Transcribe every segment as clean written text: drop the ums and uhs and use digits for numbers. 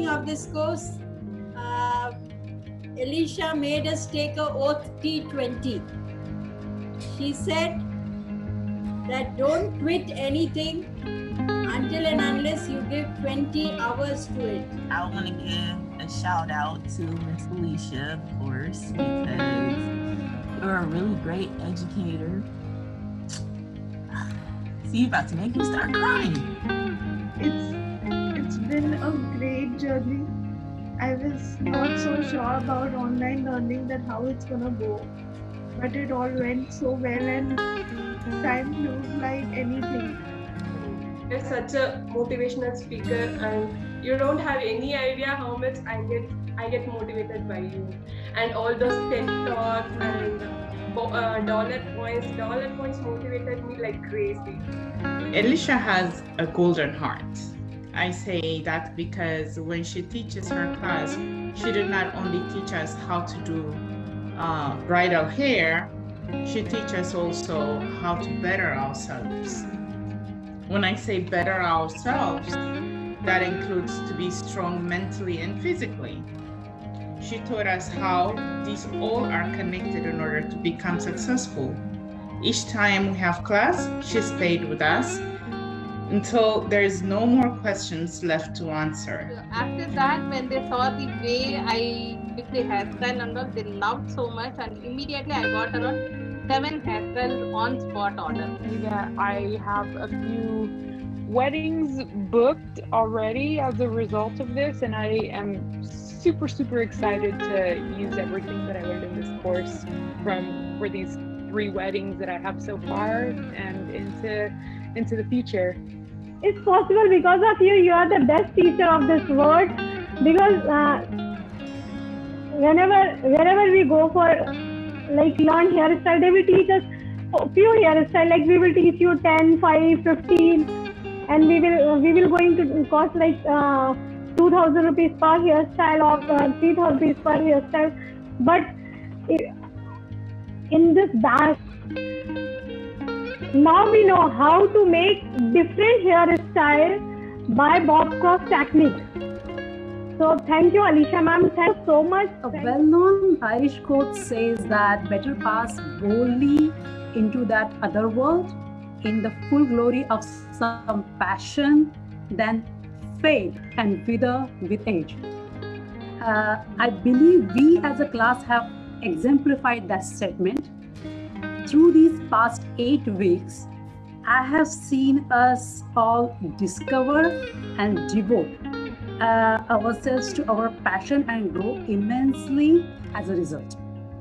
of this course, Alicia made us take a oath T20. She said that don't quit anything until and unless you give 20 hours to it. I want to give a shout out to Miss Alicia, of course, because you're a really great educator. See, about to make me start crying. It's been a great journey. I was not so sure about online learning, that how it's gonna go, but it all went so well and time flew like anything. You're such a motivational speaker, and you don't have any idea how much I get motivated by you, and all those TED talks and dollar points motivated me like crazy. Alicia has a golden heart. I say that because when she teaches her class, she did not only teach us how to do bridal hair, she teaches also how to better ourselves. When I say better ourselves, that includes to be strong mentally and physically. She taught us how these all are connected in order to become successful. Each time we have class, she stayed with us until there is no more questions left to answer. After that, when they saw the way I did the hairstyle and all, they loved so much, and immediately I got around 7 hairstyles on spot order. Yeah, I have a few weddings booked already as a result of this, and I am super excited to use everything that I learned in this course for these 3 weddings that I have so far and into the future. It's possible because of you. You are the best teacher of this world, because wherever we go for learn hairstyle, they will teach us a few hairstyle, like we will teach you 10, 5, 15, and we will going to cost 2,000 rupees per hairstyle or 3,000 rupees per hairstyle. But in this batch, now we know how to make different hairstyle by Bob Cross technique. So thank you, Alicia ma'am. Thank you so much. A well-known Irish quote says that better pass boldly into that other world in the full glory of some passion than fade and wither with age. I believe we as a class have exemplified that statement. Through these past 8 weeks, I have seen us all discover and devote ourselves to our passion and grow immensely as a result.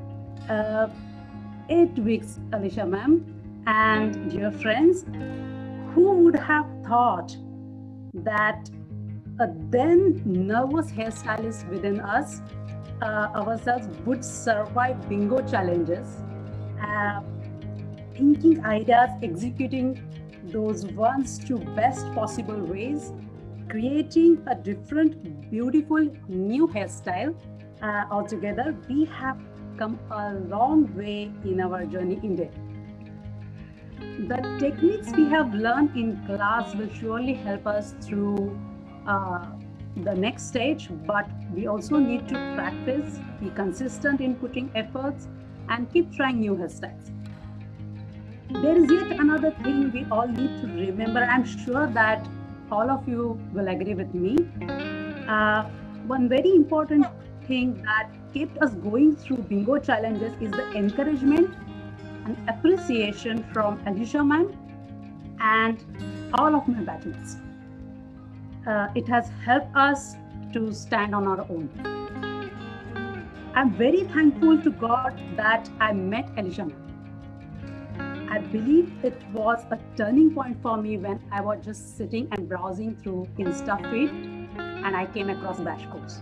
8 weeks, Alicia ma'am, and dear friends, who would have thought that a then nervous hairstylist within us ourselves would survive bingo challenges, thinking ideas, executing those ones to best possible ways, creating a different, beautiful new hairstyle. Altogether, we have come a long way in our journey indeed. The techniques we have learned in class will surely help us through the next stage, but we also need to practice, be consistent in putting efforts, and keep trying new hairstyles. There is yet another thing we all need to remember. I'm sure that all of you will agree with me. One very important thing that kept us going through bingo challenges is the encouragement and appreciation from Alicia ma'am and all of my batchmates. It has helped us to stand on our own. I'm very thankful to God that I met Alicia ma'am. I believe it was a turning point for me when I was just sitting and browsing through InstaFeed and I came across Bash course.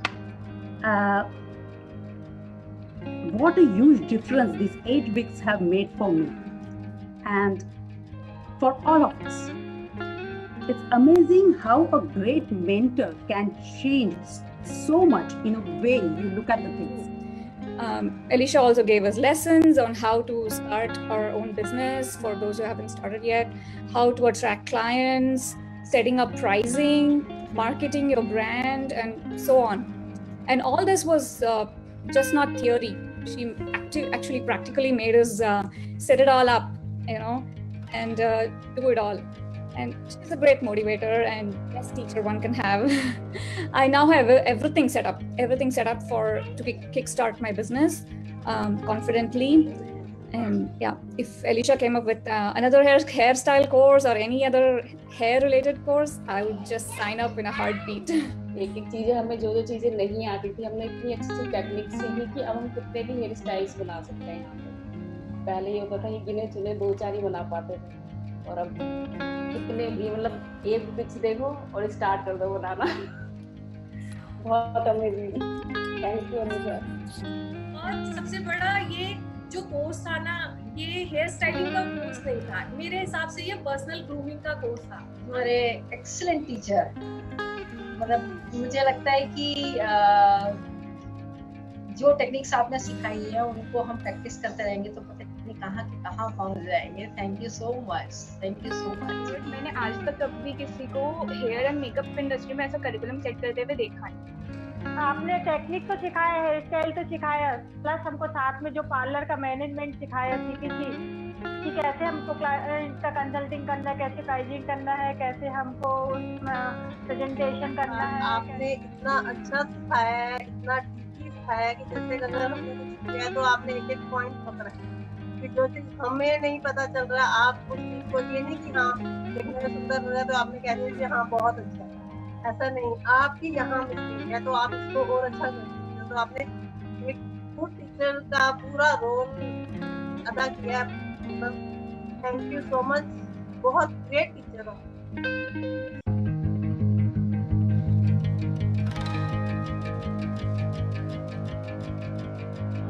What a huge difference these 8 weeks have made for me and for all of us. It's amazing how a great mentor can change so much in a way you look at the things. Alicia also gave us lessons on how to start our own business for those who haven't started yet, how to attract clients, setting up pricing, marketing your brand, and so on. And all this was just not theory. She actually practically made us set it all up, and do it all. And she's a great motivator and best teacher one can have. I now have everything set up to kickstart my business confidently. And yeah, if Alicia came up with another hairstyle course or any other hair related course, I would just sign up in a heartbeat. एक एक चीजें हमें जो चीजें नहीं आती थी, हमने इतनी अच्छी टेक्निक सीखी कि अब हम कितने भी हेयर स्टाइल्स बना सकते हैं यहाँ पे। पहले ये होता था कि गिने चुने 2-4 ही बना पाते थे, और अब कितने भी, मतलब एक पिच देखो और स्टार्ट कर दो बनाना। बहुत अमेजिंग, थैंक यू अनिशा। और सबसे बड़ा ये जो कोर्स था ना, ये हेयर स्टाइलिंग का कोर्स नहीं था, मेरे हिसाब से ये पर्सनल ग्रूमिंग का कोर्स था। हमारे एक्सीलेंट टीचर, मतलब मुझे लगता है कि जो टेक्निक्स आपने सिखाई है उनको हम प्रैक्टिस करते रहेंगे तो पता नहीं कहाँ के कहाँ पहुँच जाएंगे। Thank you so much. मैंने आज तक कभी किसी को हेयर एंड मेकअप इंडस्ट्री में ऐसा करिकुलम सेट करते हुए देखा नहीं। आपने टेक्निक तो सिखाया, हेयर स्टाइल तो सिखाया, प्लस हमको साथ में जो पार्लर का मैनेजमेंट सिखाया, कि कैसे हमको इसका कंसल्टिंग करना है, कैसे प्राइसिंग करना है, कैसे हमको प्रेजेंटेशन करना है। आपने इतना अच्छा सिखाया है, इतना डीपली सिखाया कि जैसे अगर हमने कुछ किया तो आपने एक पॉइंट पकड़ा है कि जो चीज हमें नहीं पता चल रहा, आप उस चीज को ये नहीं कि हाँ देखने में सुंदर लग रहा है तो आपने कह दिया कि हाँ बहुत अच्छा है, ऐसा नहीं। आपकी यहाँ मिस्टेक है तो आप इसको और अच्छा कर सकते हो। तो आपने एक गुड टीचर का पूरा रोल अदा किया। थैंक यू सो मच, बहुत ग्रेट टीचर हो।